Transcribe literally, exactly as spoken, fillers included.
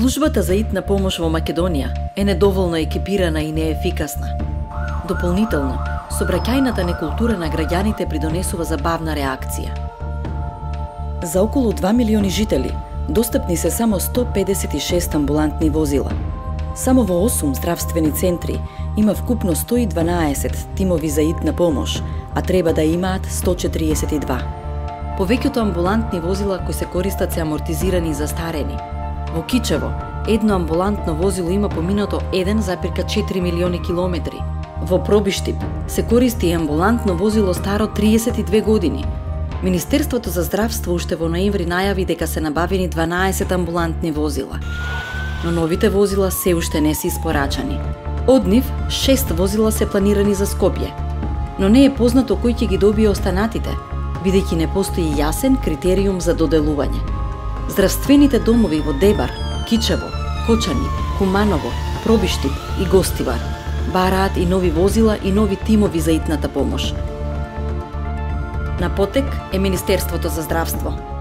Службата за итна помош во Македонија е недоволно екипирана и неефикасна. Дополнително, сообраќајната некултура на граѓаните придонесува забавна реакција. За околу два милиони жители достапни се само сто педесет и шест амбулантни возила. Само во осум здравствени центри има вкупно сто и дванаесет тимови за итна помош, а треба да имаат сто четириесет и два. Повеќето амбулантни возила кои се користат се амортизирани и застарени. Во Кичево, едно амбулантно возило има поминато еден запирка четири милиони километри. Во Пробиштип се користи и амбулантно возило старо триесет и две години. Министерството за здравство уште во ноември најави дека се набавени дванаесет амбулантни возила. Но новите возила се уште не се испорачани. Од нив, шест возила се планирани за Скопје. Но не е познато кој ќе ги добие останатите, бидејќи не постои јасен критериум за доделување. Здравствените домови во Дебар, Кичево, Кочани, Куманово, Пробиштип и Гостивар бараат и нови возила и нови тимови за итната помош. На потек е Министерството за здравство.